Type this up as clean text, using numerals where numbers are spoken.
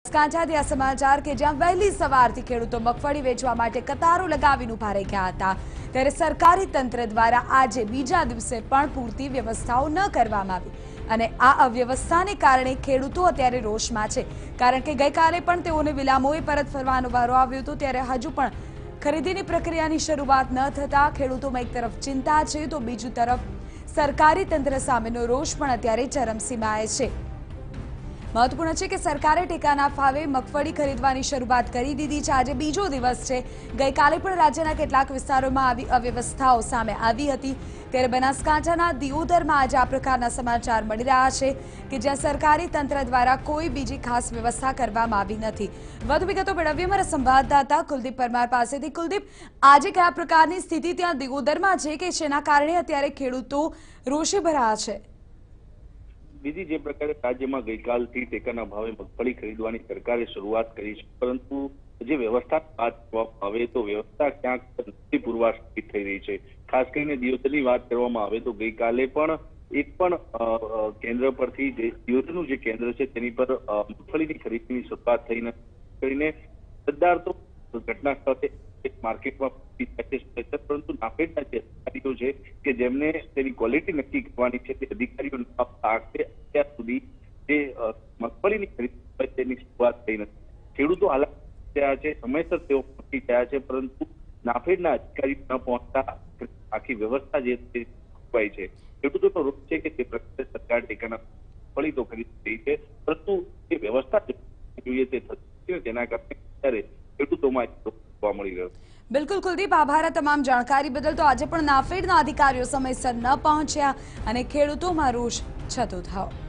કાંઠાથી આ સમાચાર કે જ્યાં વહેલી સવારથી ખેડૂતો મગફળી વેચવા માટે કતારો લગાવીને ઉભા રહી ગયા હતા, ત્યારે સરકારી તંત્ર દ્વારા આજે બીજા દિવસે પણ પૂરતી વ્યવસ્થાઓ ન કરવામાં આવી અને આ અવ્યવસ્થાને કારણે ખેડૂતો અત્યારે રોષમાં છે, કારણ કે ગઈકાલે પણ તેઓને વિલામોએ પરત ફરવાનો વારો આવ્યો હતો, ત્યારે હજુ પણ ખરીદીની પ્રક્રિયાની શરૂઆત ન થતા ખેડૂતોમાં એક તરફ ચિંતા છે તો બીજી તરફ સરકારી તંત્ર સામેનો રોષ પણ અત્યારે ચરમસીમાએ છે। महत्वपूर्ण है कि सरकारे टेकाना भावे मगफળી खरीदवानी शुरुआत કરી દીધી છે। આજે બીજો દિવસ છે। ગઈકાલે પણ રાજ્યના કેટલાક વિસ્તારોમાં આવી અવ્યવસ્થાઓ સામે આવી હતી, ત્યારે બનાસકાંઠાના દિયોદરમાં આજે આ પ્રકારના સમાચાર મળી રહ્યા છે કે જ્યાં સરકારી તંત્ર દ્વારા કોઈ બીજી ખાસ વ્યવસ્થા કરવામાં આવી નથી। વધુ વિગતો મેળવીએ અમારા સંવાદદાતા કુલદીપ પરમાર પાસેથી। કુલદીપ, આજે કયા પ્રકારની સ્થિતિ ત્યાં દિયોદરમાં છે કે જેના કારણે અત્યારે ખેડૂતો રોષે ભરાયા છે? બીજી જે પ્રકારે રાજ્યમાં ગઈકાલથી ટેકાના ભાવે મગફળી ખરીદવાની સરકારે શરૂઆત કરી છે, પરંતુ જે વ્યવસ્થા વાત કરવામાં આવે તો વ્યવસ્થા ક્યાંક નથી પુરવાર થઈ રહી છે। ખાસ કરીને દિયોદરની વાત કરવામાં આવે તો ગઈકાલે પણ એક પણ કેન્દ્ર પરથી દિયોદરનું જે કેન્દ્ર છે તેની પર મગફળીની ખરીદીની શરૂઆત થઈ નથી કરીને સરદાર તો ઘટના સ્થળે માર્કેટમાં પરંતુ નાફેડના જે અધિકારીઓ છે કે જેમને તેની ક્વોલિટી નક્કી કરવાની છે તે અધિકારીઓ અત્યાર સુધી જે મગફળીની ખરીદી તેની શરૂઆત થઈ નથી। ખેડૂતો હાલાત થયા છે, સમયસર તેઓ પહોંચી ગયા છે, પરંતુ નાફેડના અધિકારીઓ ન પહોંચતા આખી વ્યવસ્થા જે ખોરવાઈ છે। ખેડૂતોનો રોષ છે કે તે પ્રકારે સરકાર ટેકાના મગફળી તો ખરીદી રહી છે, પરંતુ એ વ્યવસ્થા જોઈએ તે થતી તેના કારણે અત્યારે ખેડૂતોમાં જોવા મળી રહ્યો છે। બિલકુલ કુલદીપ, આભાર આ તમામ જાણકારી બદલ। તો આજે પણ નાફેડના અધિકારીઓ સમયસર ન પહોંચ્યા અને ખેડૂતોમાં રોષ છતો થયો।